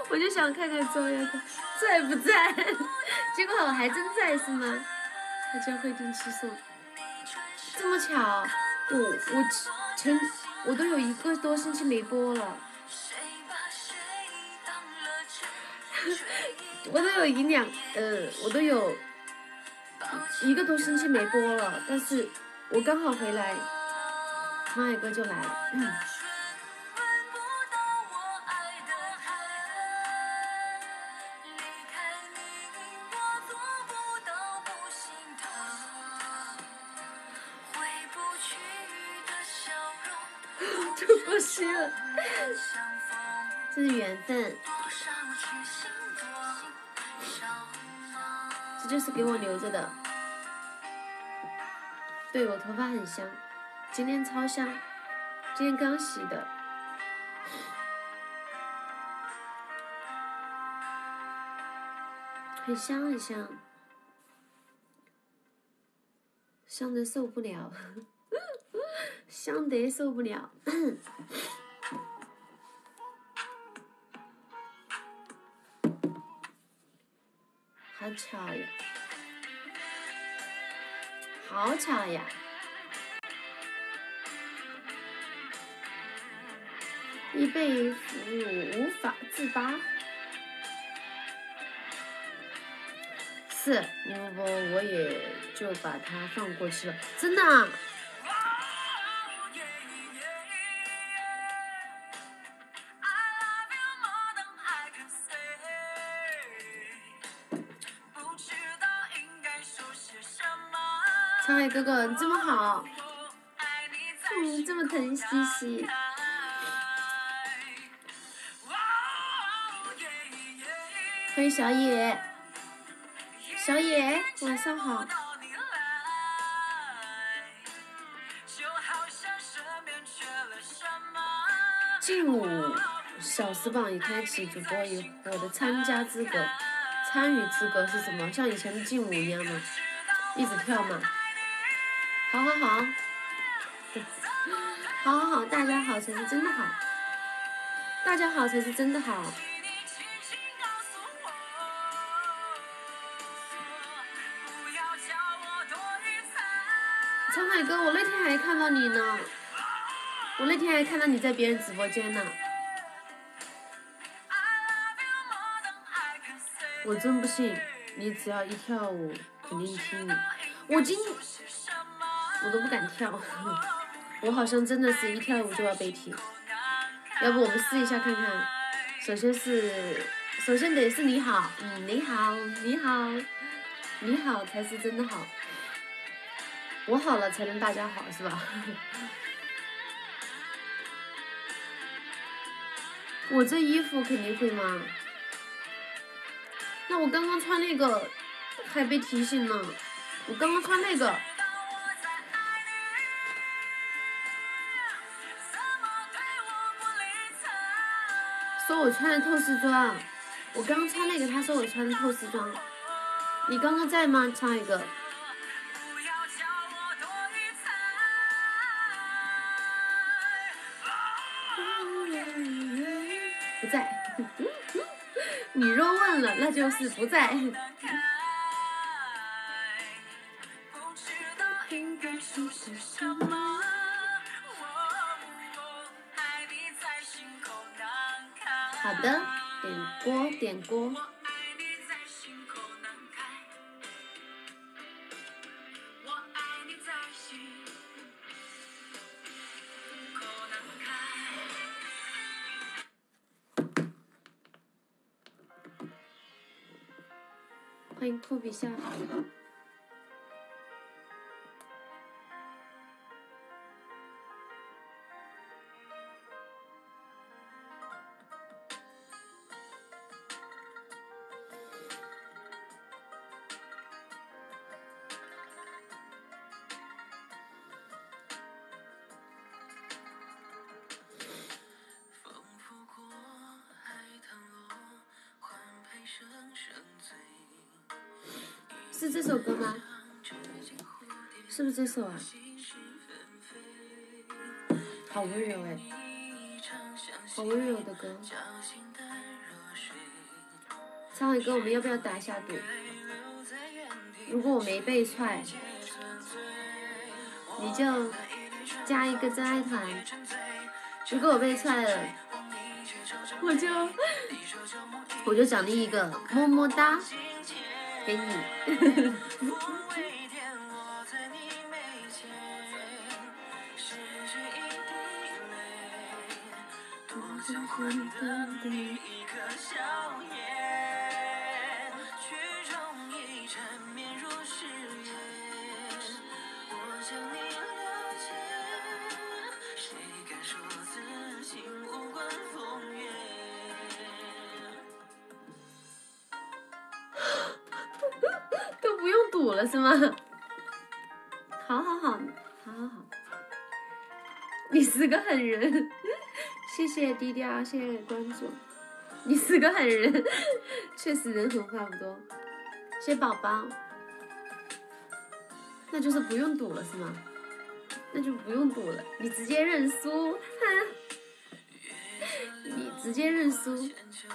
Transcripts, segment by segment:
我就想看看周亚他在不在，结果我还真在是吗？他将会定期送，这么巧，我都有1个多星期没播了，我都有1个多星期没播了，但是我刚好回来，马野哥就来了，就过期了，这是缘分，这就是给我留着的。对，我头发很香，今天超香，今天刚洗的，很香很香，香得受不了，香得受不了。好巧呀，好巧呀！已被俘虏无法自拔。是，要不我也就把他放过去了。真的啊？沧海哥哥，你这么好，这么疼兮兮。欢迎小野，小野，晚上好。劲舞小时榜一开启，主播以我的参与资格是什么？像以前的劲舞一样吗？一直跳吗？好好好，好好好，大家好才是真的好，大家好才是真的好。沧海哥，我那天还看到你呢，我那天还看到你在别人直播间呢，我真不信，你只要一跳舞肯定听你，我都不敢跳，我好像真的是一跳舞就要被踢，要不我们试一下看看，首先得是你好，你好你好你好才是真的好，我好了才能大家好是吧？我这衣服肯定会吗？那我刚刚穿那个还被提醒呢，我刚刚穿那个说我穿的透视装，我刚刚穿那个他说我穿的透视装，你刚刚在吗？唱一个不在你若问了那就是不在好的，点锅欢迎酷比下是这首歌吗？是不是这首啊？好温柔哎，好温柔的歌。 沧海哥，我们要不要打一下赌？如果我没被踹，你就加一个真爱团；如果我被踹了，我就奖励一个么么哒给你。都不用赌了是吗？好，你是个狠人，谢谢低调，谢谢关注。你是个狠人，确实人狠话不多。谢谢宝宝，那就是不用赌了是吗？那就不用赌了，你直接认输，你直接认输。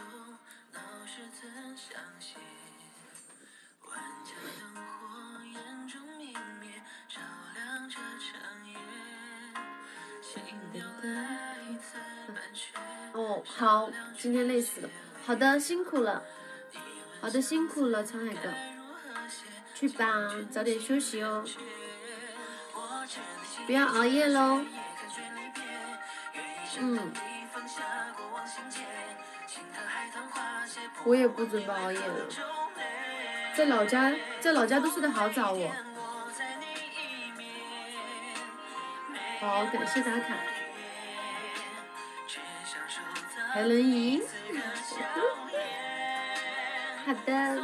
哦，好，今天累死了。好的，辛苦了。好的，辛苦了，沧海哥。去吧，早点休息哦。不要熬夜喽。我也不准备熬夜了。在老家都睡得好早哦。好，感谢打卡。还能赢？好的。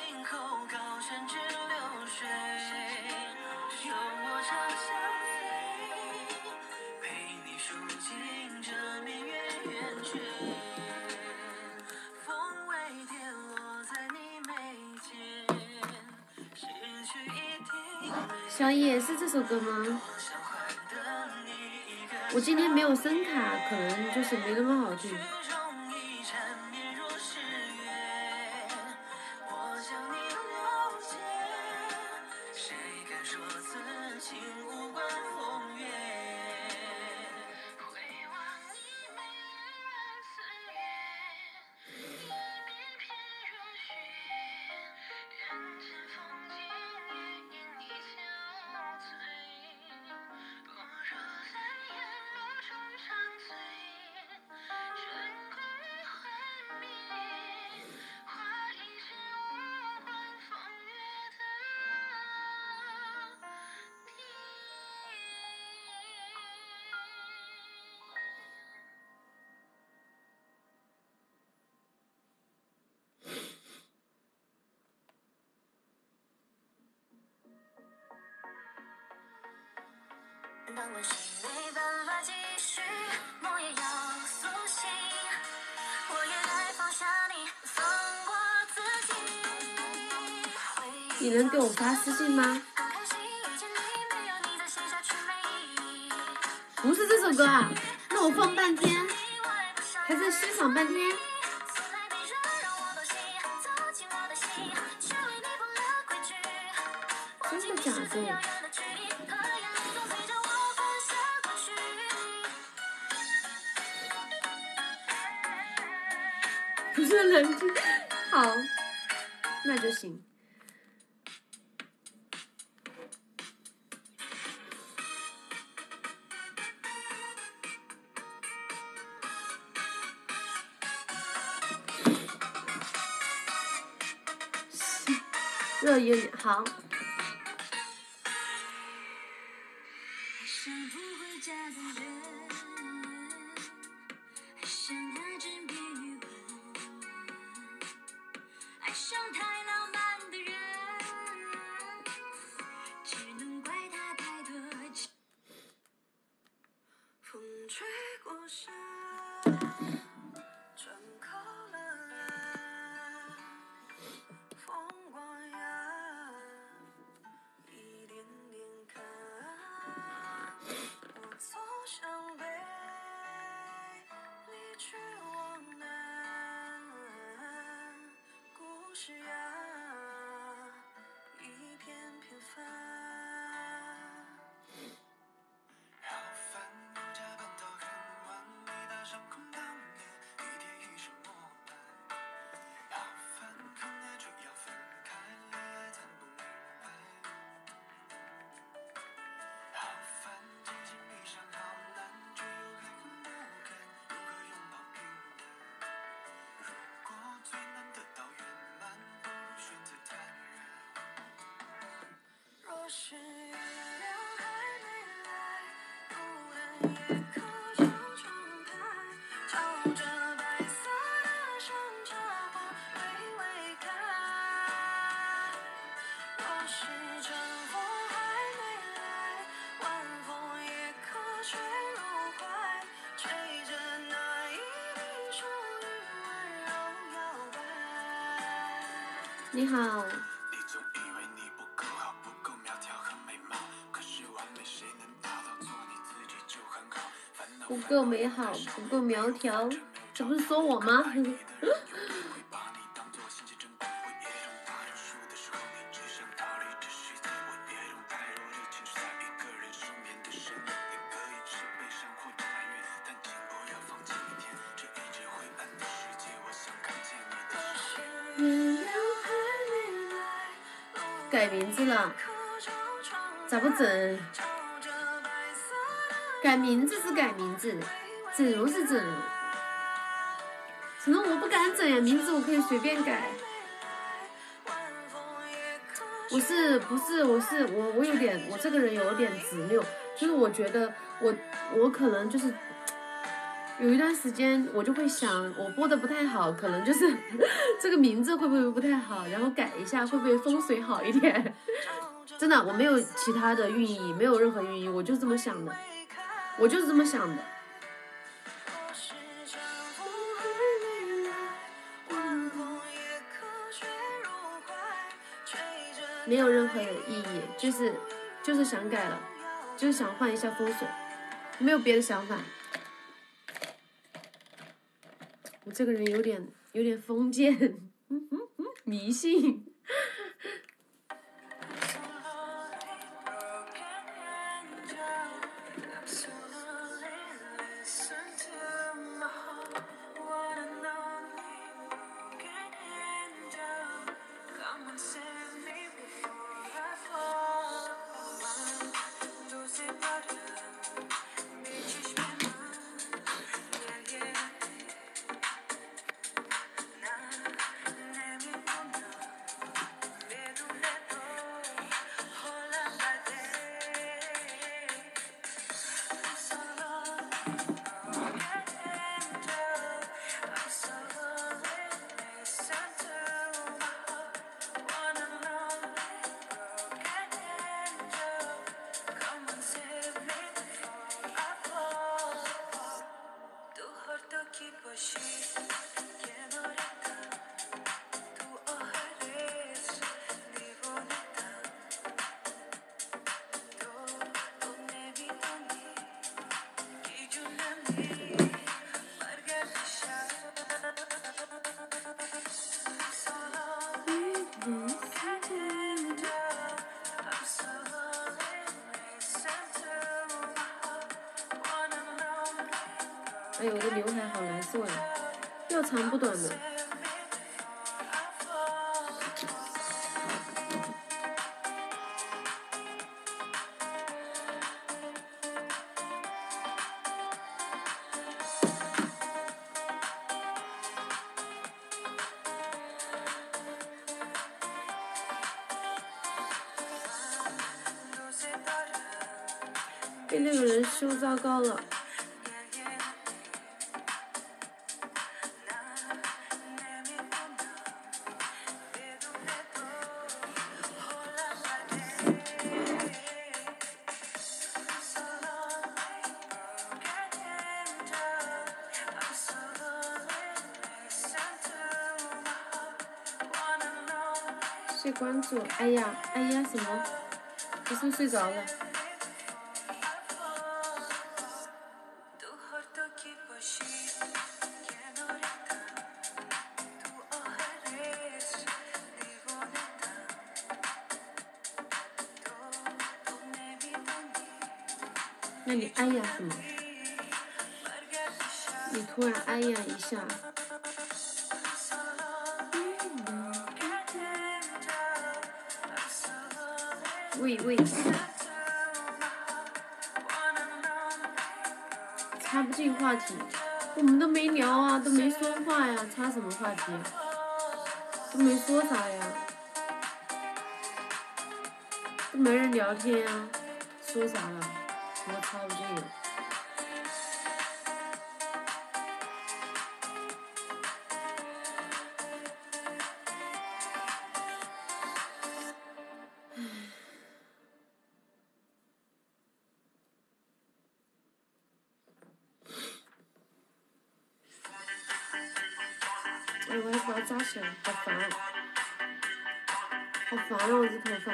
小野是这首歌吗？我今天没有声卡，可能就是没那么好听。你能给我发私信吗？不是这首歌啊，那我放半天，还在欣赏半天。真的假的？不是冷静，好，那就行。热一点，好。 你好。不够美好，不够苗条，这不是说我吗？改名字了，咋不整？改名字是改名字，整容是整容。整容我不敢整呀，名字我可以随便改。我有点，我这个人有点执拗，就是我觉得我可能就是有一段时间我就会想，我播的不太好，可能就是这个名字会不会不太好，然后改一下会不会风水好一点？真的，我没有其他的寓意，没有任何寓意，我就是这么想的，我就是这么想的。没有任何意义，就是想改了，就是想换一下风水，没有别的想法。我这个人有点封建，迷信。哎呦，我的刘海好难受呀，要长不短的。被那个人修糟糕了。谁关注？哎呀什么？我是不是睡着了？ 那你哎呀什么？你突然哎呀一下。喂喂。插不进话题，我们都没聊啊，都没说话呀，插什么话题啊？都没说啥呀，都没人聊天啊，说啥了？我插不进。哎，我还把它扎起来，好烦啊！好烦啊！我这头发。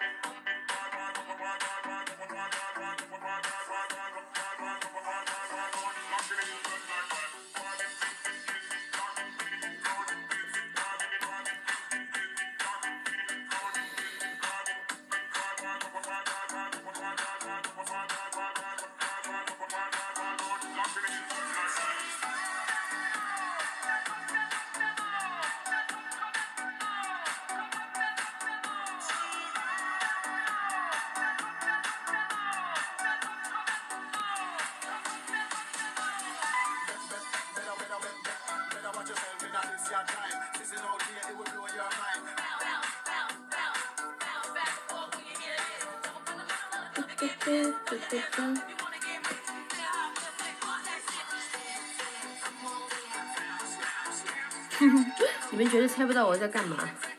你们绝对猜不到我在干嘛。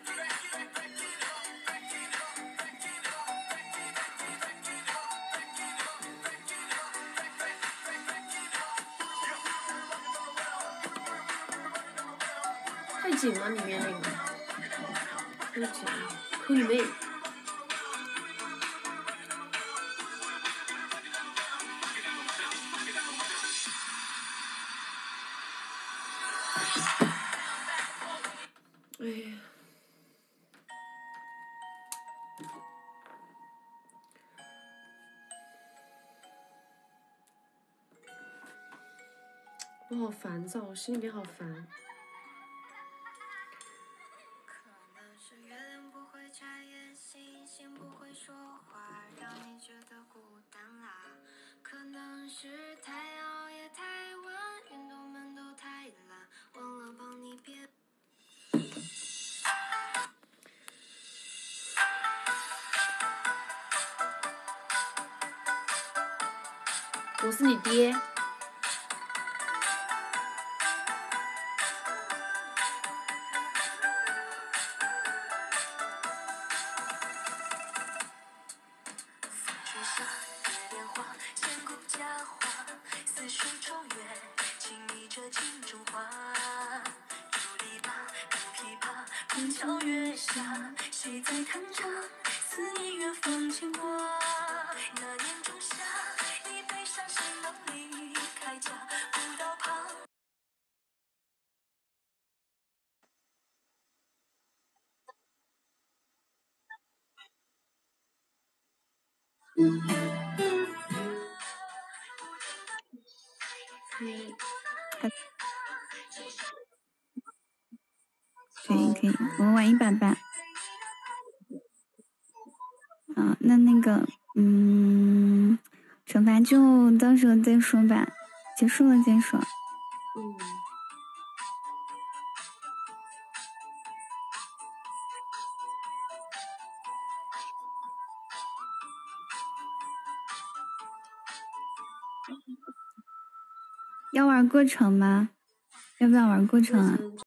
太紧了，里面那个。太紧了，抠你妹！哎呀。我好烦躁，我心里面好烦。我是你爹。 可以可以，我们玩100吧。啊，那个，惩罚就到时候再说吧，结束了再说。要玩过程吗？要不要玩过程啊？